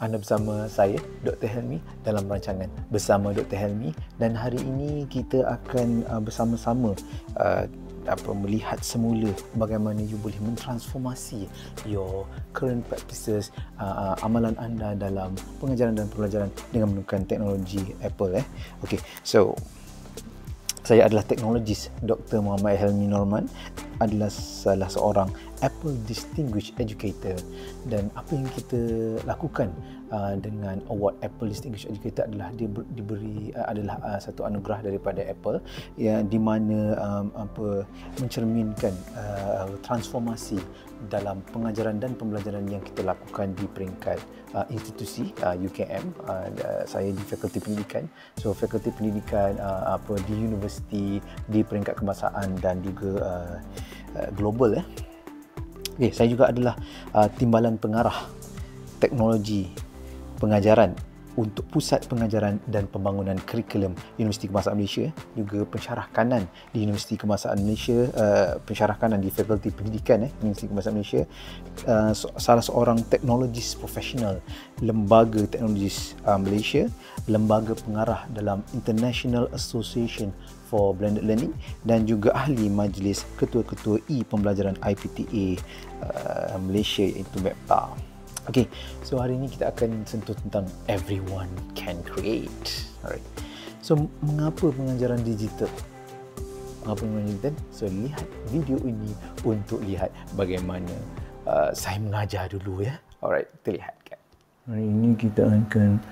Anda bersama saya, Dr. Helmi, dalam rancangan Bersama Dr. Helmi, dan hari ini kita akan bersama-sama melihat semula bagaimana you boleh mentransformasi your current practices, amalan anda dalam pengajaran dan pembelajaran dengan menggunakan teknologi Apple. Okay, so saya adalah teknologis Dr. Muhammad Helmi Norman, adalah salah seorang Apple Distinguished Educator, dan apa yang kita lakukan dengan award Apple Distinguished Educator adalah dia diberi adalah satu anugerah daripada Apple, yang di mana mencerminkan transformasi dalam pengajaran dan pembelajaran yang kita lakukan di peringkat institusi UKM. Saya di Fakulti Pendidikan, so Fakulti Pendidikan di universiti, di peringkat kebangsaan dan juga global. Okay, saya juga adalah timbalan pengarah teknologi pengajaran untuk Pusat Pengajaran dan Pembangunan Kurikulum Universiti Kebangsaan Malaysia, juga pensyarah kanan di Universiti Kebangsaan Malaysia, pensyarah kanan di Fakulti Pendidikan Universiti Kebangsaan Malaysia, salah seorang teknologis profesional Lembaga Teknologis Malaysia, lembaga pengarah dalam International Association for Blended Learning, dan juga ahli majlis ketua-ketua pembelajaran IPTA Malaysia, iaitu MEPTA. Okay, so hari ini kita akan sentuh tentang everyone can create. Alright. So mengapa pengajaran digital? Mengapa pengajaran digital? So lihat video ini untuk lihat bagaimana saya mengajar dulu ya. Alright, kita lihat kan. Hari ini kita akan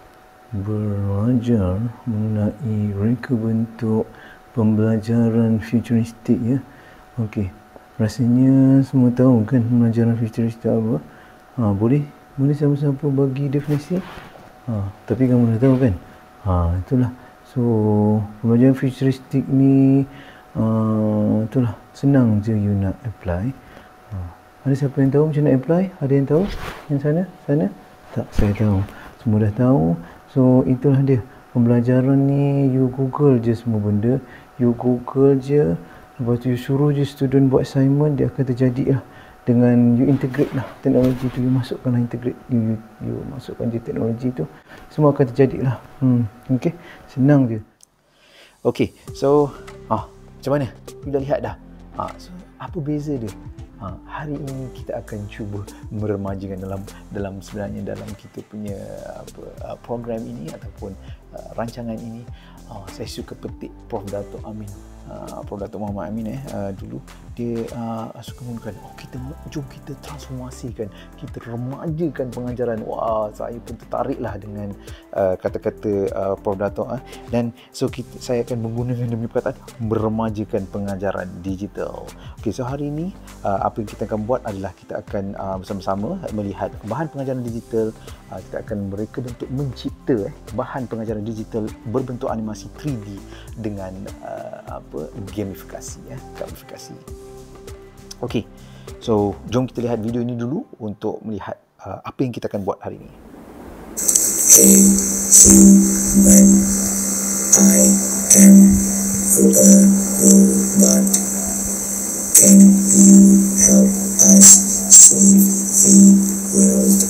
belajar mengenai reka bentuk pembelajaran futuristik ya. Okey. Rasanya semua tahu kan pembelajaran futuristik apa? Boleh siapa-siapa bagi definisi? Tapi kamu dah tahu kan? Itulah. So, pembelajaran futuristik ni itulah, senang je you nak apply. Ada siapa yang tahu macam nak apply? Ada yang tahu? Yang sana? Tak, saya tahu. Semua dah tahu. So, itulah dia. Pembelajaran ni you Google je semua benda. You Google je. Lepas tu you suruh je student buat assignment, dia akan terjadi lah. Dengan you integrate lah teknologi tu, you masukkan lah integrate, you masukkan je teknologi tu, semua akan terjadi lah. Okay, senang je. Okay, so macam mana? You dah lihat dah? So apa beza dia? Hari ini kita akan cuba meremajakan dalam sebenarnya dalam kita punya program ini ataupun rancangan ini. Saya suka petik Prof. Dato' Amin, Prof. Dato' Muhammad Amin dulu dia suka menggunakan jom kita transformasikan, kita remajakan pengajaran. Wah, saya pun tertariklah dengan kata-kata Prof. Dato', dan so saya akan menggunakan demi perkataan meremajakan pengajaran digital. Okey, so hari ini apa yang kita akan buat adalah kita akan bersama-sama melihat bahan pengajaran digital. Kita akan mereka untuk mencipta bahan pengajaran digital berbentuk animasi 3D dengan gamifikasi, gamifikasi. Okey, so jom kita lihat video ini dulu untuk melihat apa yang kita akan buat hari ini. When I am the robot, can you help us save the world?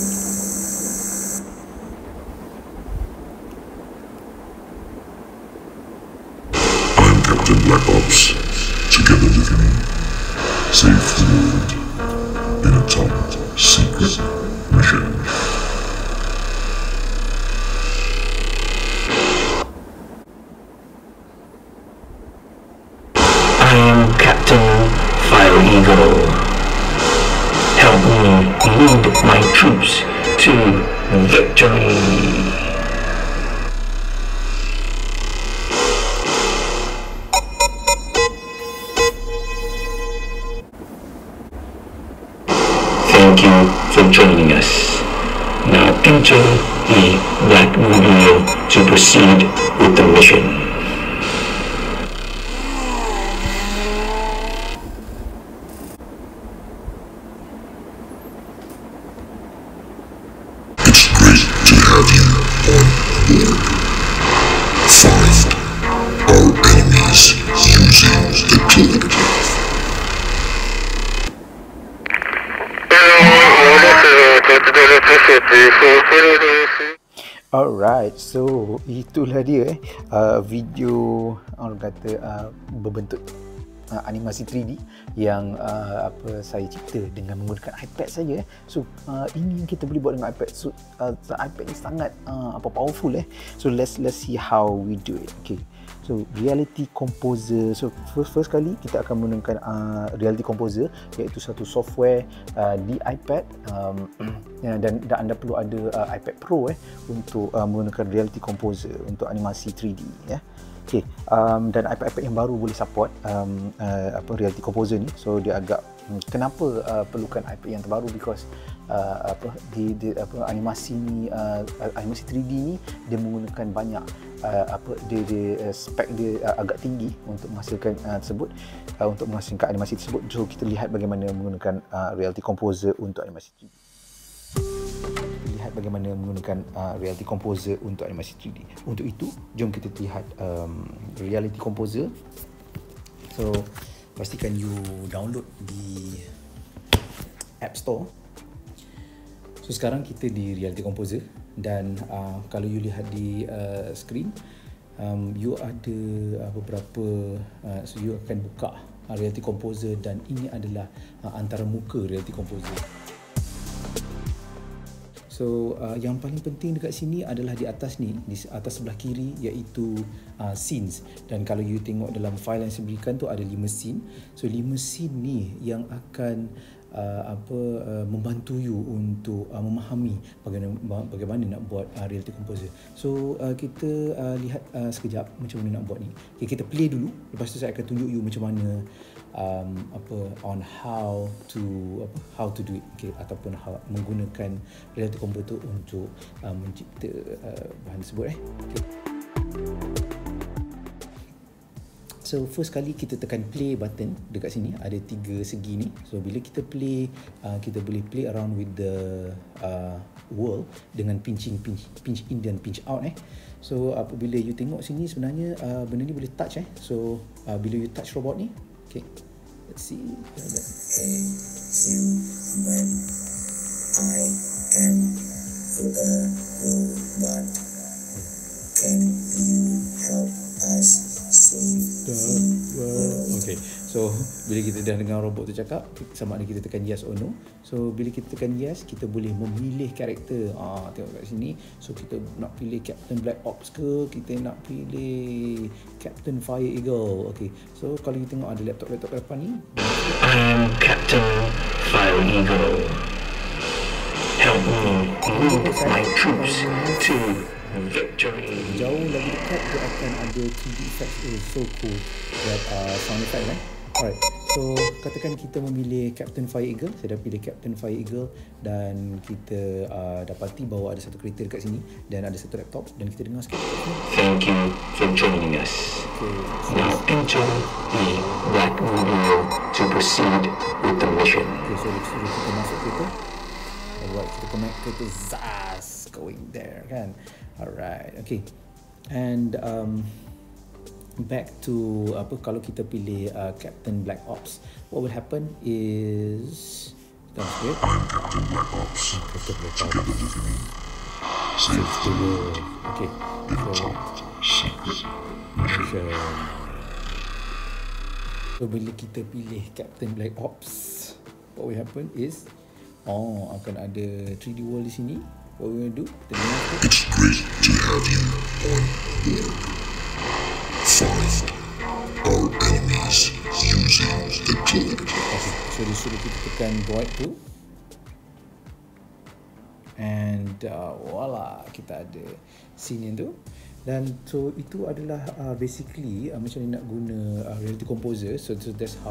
I'm Captain Black Ops. Together with me, save the world in a top secret mission. I am Captain Fire Eagle. Help me lead my troops to victory. Thank you for joining us. Now enter the Batmobile to proceed with the mission. It's great to have you on board. Find our enemies using the code. Order 7, Alright, so itulah dia video orang kata berbentuk animasi 3D yang saya cipta dengan menggunakan iPad saja. So ini yang kita boleh buat dengan iPad. So iPad ni sangat powerful So let's see how we do it. Okay. So Reality Composer. So first kali kita akan menggunakan Reality Composer, iaitu satu software di iPad dan anda perlu ada iPad Pro untuk menggunakan Reality Composer untuk animasi 3D Okay, dan iPad yang baru boleh support Reality Composer ni. So dia agak kenapa perlukan iPad yang terbaru, because animasi ni animasi 3D ni dia menggunakan banyak dia spek dia agak tinggi untuk menghasilkan tersebut, untuk menghasilkan animasi tersebut. So kita lihat bagaimana menggunakan Reality Composer untuk animasi 3D. Bagaimana menggunakan Reality Composer untuk animasi 3D. Untuk itu, jom kita lihat Reality Composer. So, pastikan you download di App Store. So, sekarang kita di Reality Composer dan kalau you lihat di screen, you ada beberapa so you akan buka Reality Composer dan ini adalah antara muka Reality Composer. So yang paling penting dekat sini adalah di atas ni, di atas sebelah kiri, iaitu scenes. Dan kalau you tengok dalam file yang saya berikan tu ada 5 scene. So 5 scene ni yang akan membantu you untuk memahami bagaimana nak buat Reality Composer. So kita lihat sekejap macam mana nak buat ni. Okay, kita play dulu, lepas tu saya akan tunjuk you macam mana on how to do it, okay, ataupun menggunakan Reality Composer untuk mencipta bahan tersebut okay. So first kali kita tekan play button dekat sini, ada 3 segi ni. So bila kita play, kita boleh play around with the world dengan pinch in dan pinch out So apabila you tengok sini, sebenarnya benda ni boleh touch So bila you touch robot ni, okay, let's see. Human, I am the robot. Can you help us save the world? Okay, so bila kita dah dengar robot tu cakap, sama ada kita tekan yes or no. So bila kita tekan yes, kita boleh memilih karakter. Tengok kat sini. So kita nak pilih Captain Black Ops ke, kita nak pilih Captain Fire Eagle. Okay, so kalau you tengok ada laptop depan ni, I'm Captain Fire Eagle. Help me move my troops to victory. Jauh lagi dekat dia akan ada 3D effects. So cool. That sound effect Alright, so katakan kita memilih Captain Fire Eagle. Saya dah pilih Captain Fire Eagle dan kita dapati bahawa ada satu kereta dekat sini dan ada satu laptop dan kita dengar sikit. Thank you for joining us. Okay, now enter the Black Widow to proceed with the mission. Okay, so kita masuk kereta. Alright, kita connect kereta Zaz going there kan. Alright, okay. And back to kalau kita pilih Captain Black Ops, what will happen is Captain Black Ops. Save the world. Okay, so bila kita pilih Captain Black Ops, what will happen is akan ada 3D world di sini. What we going to do? It's great to have you on board. Find our enemies using the code. Okay, so disuruh kita tekan void tu. And voila, kita ada scene tu. Dan so itu adalah basically macam mana nak guna Reality Composer. So that's how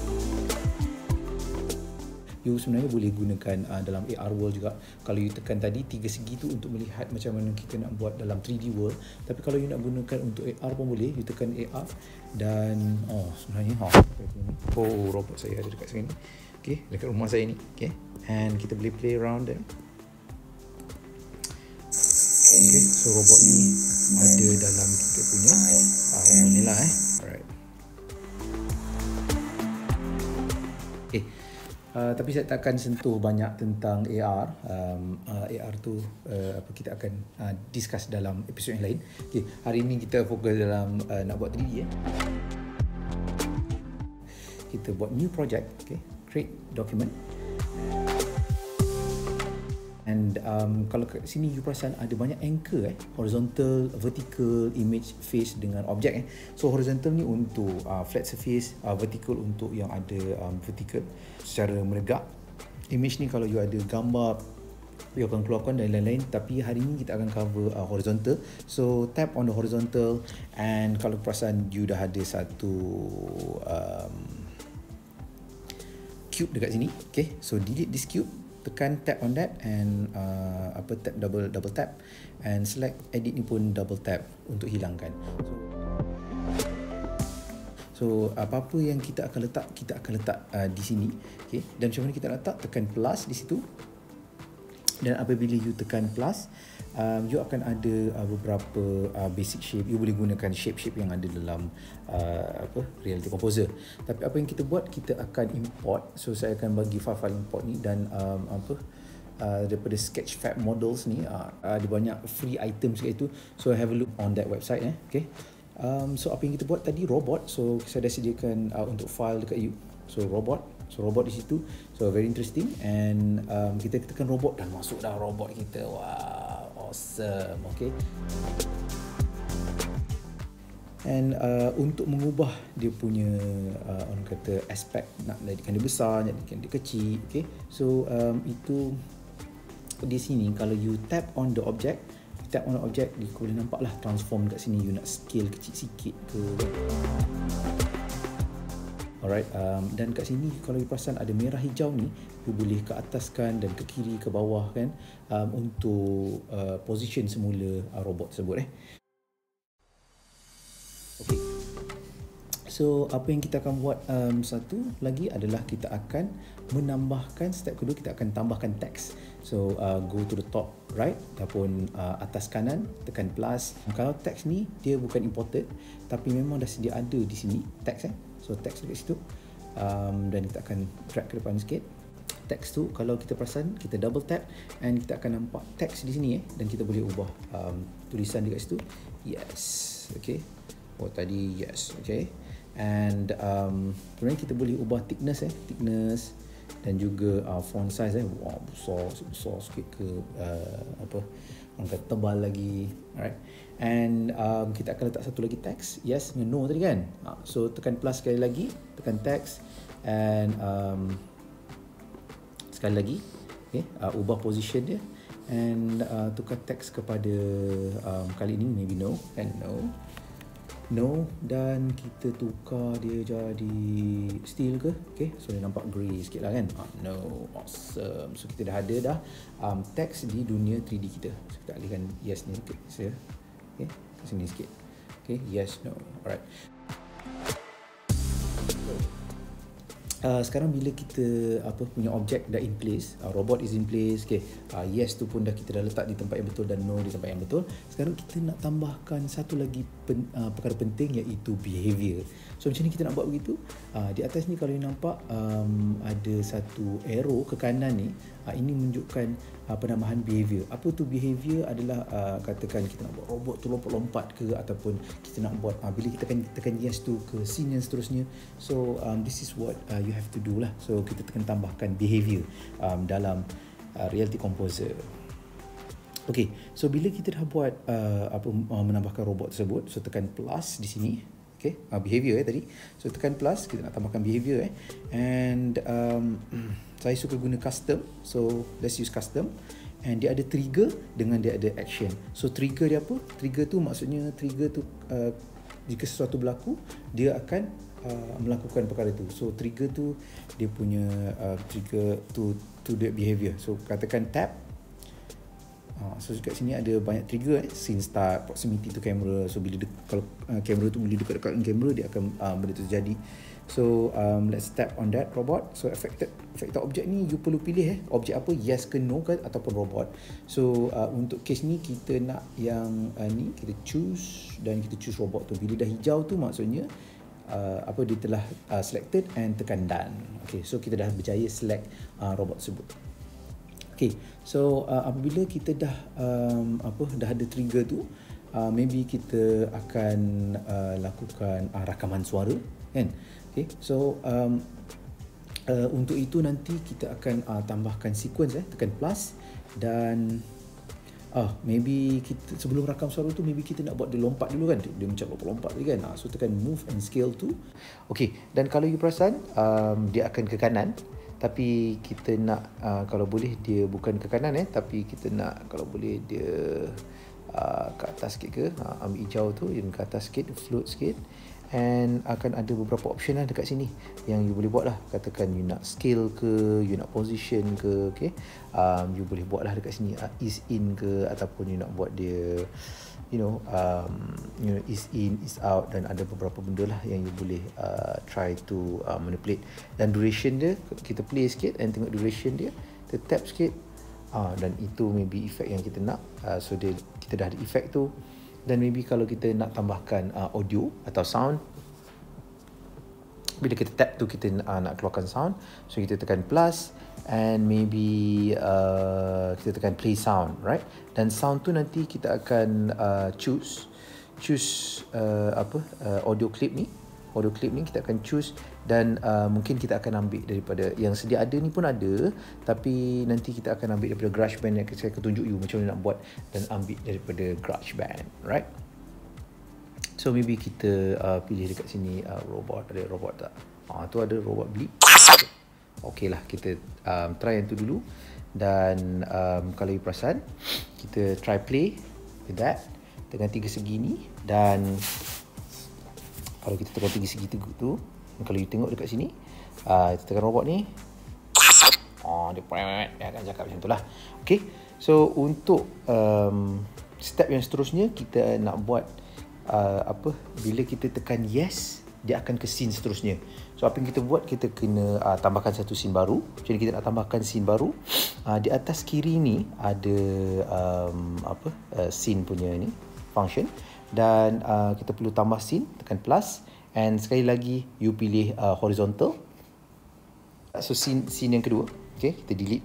you sebenarnya boleh gunakan dalam AR world juga. Kalau you tekan tadi 3 segi tu untuk melihat macam mana kita nak buat dalam 3D world. Tapi kalau you nak gunakan untuk AR pun boleh. You tekan AR dan sebenarnya robot saya ada dekat sini. Okay, dekat rumah saya ni. Okay, and kita boleh play around them. Okay, so robot ni ada dalam kita punya ni lah Alright. Okay, Tapi saya tak akan sentuh banyak tentang AR. AR tu kita akan discuss dalam episod yang lain. Okay, hari ini kita fokus dalam nak buat 3D. Kita buat new project. Okay, create document. And kalau kat sini you perasan ada banyak anchor horizontal, vertical, image, face dengan objek So horizontal ni untuk flat surface, vertical untuk yang ada vertical secara menegak. Image ni kalau you ada gambar you akan keluarkan dan lain-lain, tapi hari ni kita akan cover horizontal. So tap on the horizontal, and kalau perasan you dah ada satu cube dekat sini. Okay, so delete this cube, tekan tap on that and tap double tap, and select edit ni pun double tap untuk hilangkan. So apa-apa yang kita akan letak di sini. Okay, dan macam mana kita letak, tekan plus di situ, dan apabila you tekan plus, you akan ada beberapa basic shape. You boleh gunakan shape-shape yang ada dalam Reality Composer. Tapi apa yang kita buat, kita akan import. So saya akan bagi file import ni, dan daripada Sketchfab models ni ada banyak free items kat itu. So have a look on that website. Okay. So apa yang kita buat tadi, robot. So saya dah sediakan untuk file dekat you. So robot di situ. So very interesting. And kita tekan robot dan masuk dah robot kita. Wow, awesome. Okay. And untuk mengubah dia punya orang kata aspek, nak jadikan dia besar, jadikan dia kecil. Okay. So itu di sini kalau you tap on the object, dia boleh nampak lah transform kat sini. You nak scale kecil sikit ke. Alright, dan kat sini kalau you perasan ada merah hijau ni, you boleh ke ataskan dan ke kiri, ke bawah kan, untuk position semula robot tersebut. Okay. So apa yang kita akan buat satu lagi adalah kita akan menambahkan, step kedua kita akan tambahkan teks. So go to the top right ataupun atas kanan, tekan plus. Kalau teks ni dia bukan imported, tapi memang dah sedia ada di sini teks. So teks dekat situ, dan kita akan drag ke depan sikit. Teks tu kalau kita perasan, kita double tap and kita akan nampak teks di sini dan kita boleh ubah tulisan dekat situ. Yes. Okay. Oh tadi yes. Okay. And kemudian kita boleh ubah thickness dan juga font size. Wow, besar sikit ke orang kata tebal lagi. Alright. And kita akan letak satu lagi teks. Yes dengan no tadi kan. So tekan plus sekali lagi, tekan teks, and sekali lagi. Okay, ubah position dia, and tukar teks kepada kali ini maybe no, and no, dan kita tukar dia jadi steel ke. Okay, so dia nampak grey sikit lah kan. No, awesome. So kita dah ada teks di dunia 3D kita. So kita alihkan yes ni ke okay, ke sini sikit. Okay, yes, no. Alright. Sekarang bila kita punya objek dah in place, robot is in place, okay, yes tu pun kita dah letak di tempat yang betul dan no di tempat yang betul. Sekarang kita nak tambahkan satu lagi perkara penting, iaitu behavior. So macam ni kita nak buat begitu. Di atas ni kalau you nampak ada satu arrow ke kanan ni, ini menunjukkan penambahan behavior. Apa tu behavior adalah katakan kita nak buat robot tu lompat-lompat ke, ataupun kita nak buat bila kita tekan yes tu ke scene yang seterusnya. So this is what you have to do lah. So kita tekan tambahkan behavior dalam Reality Composer. Okay, so bila kita dah buat menambahkan robot tersebut, so tekan plus di sini. Okay, behavior tadi. So tekan plus, kita nak tambahkan behavior and saya suka guna custom. So let's use custom, and dia ada trigger dengan dia ada action. So trigger dia apa? Trigger tu maksudnya jika sesuatu berlaku, dia akan melakukan perkara itu. So trigger tu dia punya trigger to the behavior. So katakan tap. So kat sini ada banyak trigger, scene start, proximity to camera. So bila kalau kamera tu boleh dekat-dekat dengan kamera, dia akan benda tu terjadi. So let's tap on that robot. So affected object ni you perlu pilih objek apa, yes ke no ke ataupun robot. So untuk case ni kita nak yang ni, kita choose, dan kita choose robot tu. Bila dah hijau tu maksudnya dia telah selected and tekan done. Okay, so kita dah berjaya select robot tersebut. Okay, so apabila kita dah dah ada trigger tu, maybe kita akan lakukan rakaman suara, kan? Okay, so untuk itu nanti kita akan tambahkan sequence, tekan plus, dan maybe kita sebelum rakam suara tu maybe kita nak buat dia lompat dulu kan, dia macam lompat tadi kan. So tekan move and scale tu. Okay, dan kalau you perasan dia akan ke kanan, tapi kita nak kalau boleh dia bukan ke kanan tapi kita nak kalau boleh dia ke atas sikit ke, ambil hijau tu yang ke atas sikit, float sikit, and akan ada beberapa option lah dekat sini yang you boleh buat lah. Katakan you nak scale ke, you nak position ke, okay, you boleh buat lah dekat sini, ease in ke, ataupun you nak buat dia ease in, ease out, dan ada beberapa benda lah yang you boleh try to manipulate. Dan duration dia, kita play sikit and tengok duration dia, kita tap sikit, dan itu maybe effect yang kita nak. So kita dah ada effect tu. Dan maybe kalau kita nak tambahkan audio atau sound, bila kita tap tu kita nak keluarkan sound, so kita tekan plus, and maybe kita tekan play sound, right? Dan sound tu nanti kita akan choose audio clip ni kita akan choose, dan mungkin kita akan ambil daripada yang sedia ada ni pun ada, tapi nanti kita akan ambil daripada GarageBand yang saya akan tunjuk you macam mana nak buat, dan ambil daripada GarageBand, right? So maybe kita pilih dekat sini robot, ada robot tak? Tu ada robot blip. Okay lah, kita try yang tu dulu. Dan kalau you perasan, kita try play with that dengan 3 segi ni. Dan kalau kita tekan 3 segi tu, kalau you tengok dekat sini, kita tekan robot ni, dia akan cakap macam tu lah. Okay, so untuk step yang seterusnya, kita nak buat bila kita tekan yes, dia akan ke scene seterusnya. So apa yang kita buat, kita kena tambahkan satu scene baru. Jadi kita nak tambahkan scene baru. Di atas kiri ni ada scene punya ni function, dan kita perlu tambah scene, tekan plus, and sekali lagi you pilih horizontal. So scene yang kedua, okay, kita delete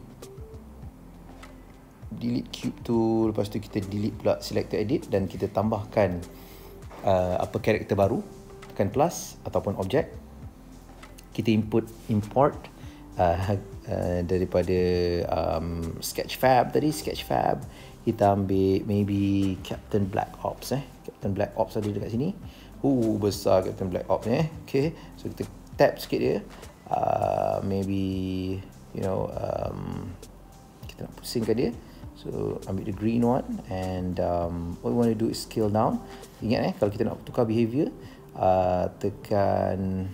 cube tu, lepas tu kita delete pula selector edit, dan kita tambahkan karakter baru, tekan plus ataupun object. Kita import daripada Sketchfab tadi, Sketchfab. Kita ambil maybe Captain Black Ops. Captain Black Ops ada dekat sini. Besar Captain Black Ops ni. Okay, so kita tap sikit dia. Maybe kita nak pusingkan dia. So ambil the green one, and what we want to do is scale down. Ingat kalau kita nak tukar behavior, tekan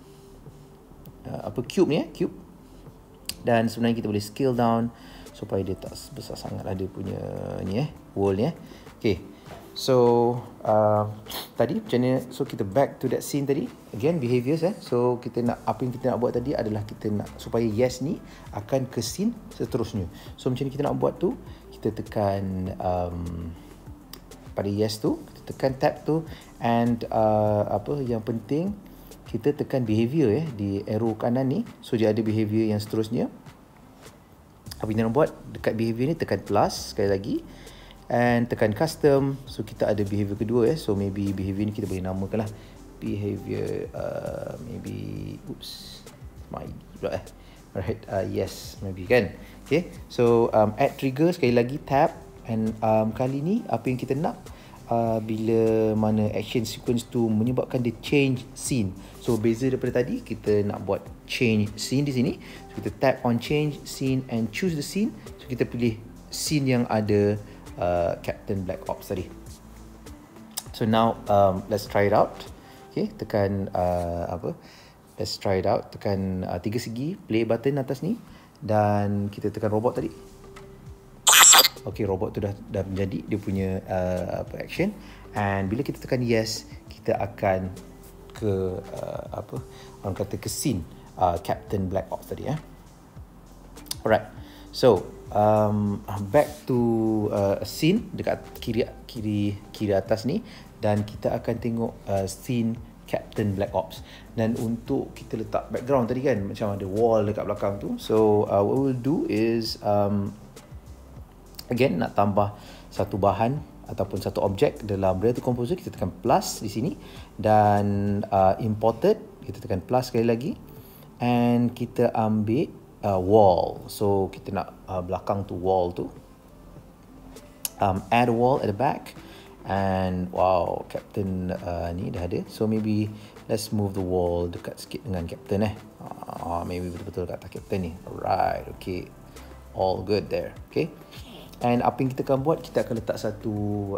cube ni, cube, dan sebenarnya kita boleh scale down supaya dia tak besar sangat lah dia punya ni world ni. Okay, so tadi macam mana, so kita back to that scene tadi again, behaviors. So kita nak, apa yang kita nak buat tadi adalah kita nak supaya yes ni akan ke scene seterusnya. So macam ni kita nak buat tu, kita tekan pada yes tu, kita tekan tab tu, and yang penting kita tekan behavior di arrow kanan ni. So dia ada behavior yang seterusnya. Apa kita nak buat dekat behavior ni, tekan plus sekali lagi, and tekan custom. So kita ada behavior kedua. So maybe behavior ni kita boleh namakan lah behavior maybe right, yes maybe kan. Okay, so add trigger, sekali lagi tab, and kali ni apa yang kita nak, bila mana action sequence tu menyebabkan dia change scene. So beza daripada tadi, kita nak buat change scene di sini. So kita tap on change scene and choose the scene. So kita pilih scene yang ada Captain Black Ops tadi. So now let's try it out. Okay, tekan let's try it out. Tekan 3 segi play button atas ni, dan kita tekan robot tadi. Okay, robot tu dah menjadi dia punya action, and bila kita tekan yes, kita akan ke orang kata ke scene Captain Black Ops tadi. Alright, so back to scene dekat kiri atas ni, dan kita akan tengok scene Captain Black Ops. Dan untuk kita letak background tadi kan, macam ada wall dekat belakang tu. So what we'll do is again, nak tambah satu bahan ataupun satu objek dalam Reality Composer, kita tekan plus di sini, dan imported, kita tekan plus sekali lagi, and kita ambil wall. So kita nak belakang tu wall tu, add a wall at the back, and wow, Captain ni dah ada. So maybe let's move the wall dekat sikit dengan Captain maybe betul-betul kat atas Captain ni. Alright, okay, all good there. Okay, and apa yang kita akan buat, kita akan letak satu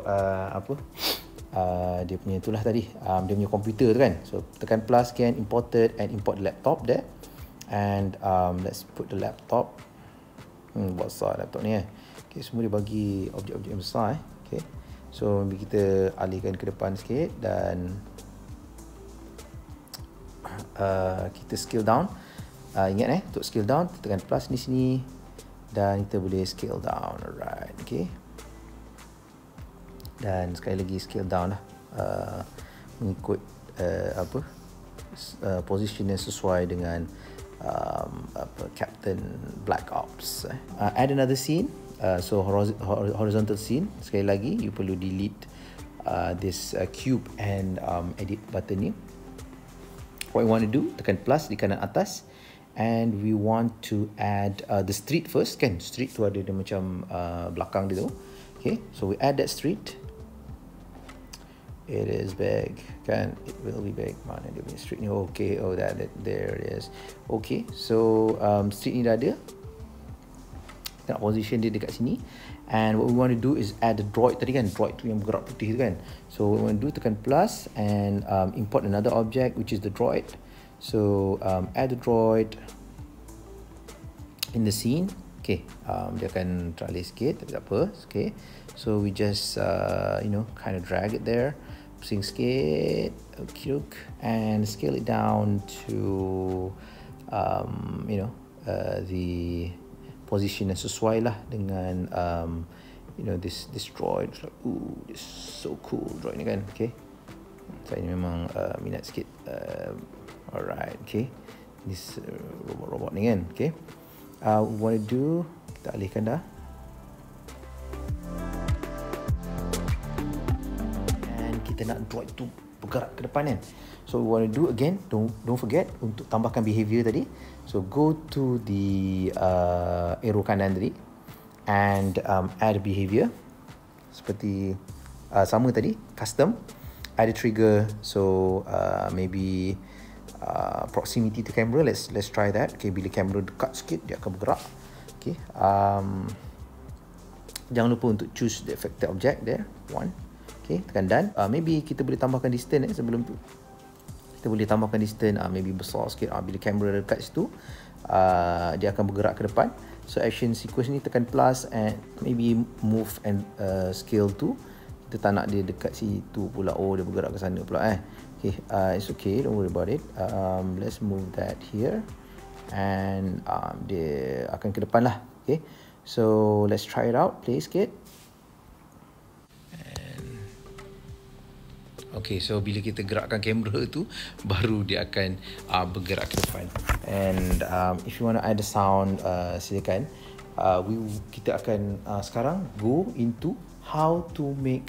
dia punya itulah tadi, dia punya komputer tu kan. So tekan plus again, imported, and import the laptop there. And let's put the laptop. Besar laptop ni Okay, semua dia bagi objek-objek yang besar Okay, so kita alihkan ke depan sikit, dan kita scale down. Ingat untuk scale down, tekan plus di sini, dan kita boleh scale down. Alright, okay. Dan sekali lagi scale down lah, mengikut position yang sesuai dengan Captain Black Ops. Add another scene, so horizontal scene. Sekali lagi, you perlu delete this cube and edit button ni. What you want to do, tekan plus di kanan atas, and we want to add the street first kan. Street tu ada dia macam belakang dia tu. Okay, so we add that street. It is big kan, it will be big. Mana dia punya street ni? Okay, that there it is. Okay, so street ni dah ada. Kita nak position dia dekat sini, and what we want to do is add the droid tadi kan, droid tu yang bergerak putih tu kan. So what we want to do, tekan plus and import another object, which is the droid. So add the droid in the scene. Okay, dia akan teralih sikit, tapi tak apa. Okay, so we just kind of drag it there, pusing sikit, okay, and scale it down to the position yang sesuai lah dengan this droid. Ooh, this so cool droid ni kan. Okay, saya memang minat sikit. Alright, okay, this robot ni kan. Okay, what to do, kita alihkan dah, and kita nak droid tu bergerak ke depan kan. So what to do again, don't forget untuk tambahkan behavior tadi. So go to the arrow kanan tadi, and add behavior seperti sama tadi, custom, add a trigger. So maybe proximity to camera. Let's try that. Okay, bila kamera dekat sikit, dia akan bergerak. Okay, jangan lupa untuk choose the affected object there, one. Okay, tekan done. Maybe kita boleh tambahkan distance sebelum tu. Kita boleh tambahkan distance, maybe besar sikit. Bila kamera dekat situ, dia akan bergerak ke depan. So action sequence ni, tekan plus and maybe move and scale tu. Kita tak nak dia dekat situ pula. Oh, dia bergerak ke sana pula Okay, it's okay, don't worry about it. Let's move that here, and dia akan ke depan lah. Okay, so let's try it out. Play sikit. Okay, so bila kita gerakkan kamera tu, baru dia akan bergerak ke depan. And if you want to add the sound, silakan. Kita akan sekarang go into how to make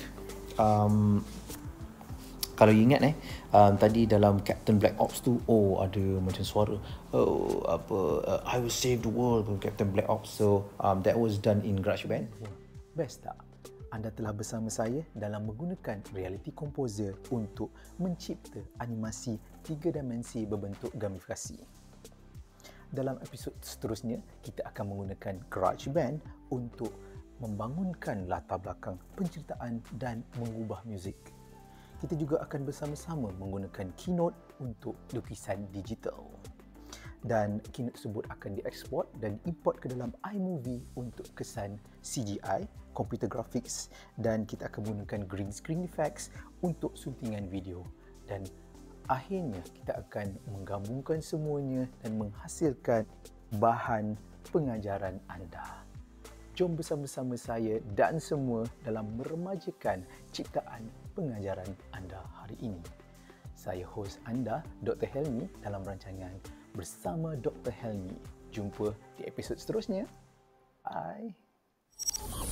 kalau you ingat tadi dalam Captain Black Ops tu, ada macam suara I will save the world from Captain Black Ops. So that was done in GarageBand. Best tak? Anda telah bersama saya dalam menggunakan Reality Composer untuk mencipta animasi 3 dimensi berbentuk gamifikasi. Dalam episod seterusnya, kita akan menggunakan GarageBand untuk membangunkan latar belakang penceritaan dan mengubah muzik. Kita juga akan bersama-sama menggunakan Keynote untuk lukisan digital. Dan Keynote tersebut akan dieksport dan import ke dalam iMovie untuk kesan CGI, computer graphics, dan kita akan menggunakan green screen effects untuk suntingan video. Dan akhirnya kita akan menggabungkan semuanya dan menghasilkan bahan pengajaran anda. Jom bersama-sama saya dan semua dalam meremajakan ciptaan pengajaran anda hari ini. Saya hos anda, Dr. Helmi, dalam rancangan Bersama Dr. Helmi. Jumpa di episod seterusnya. Bye.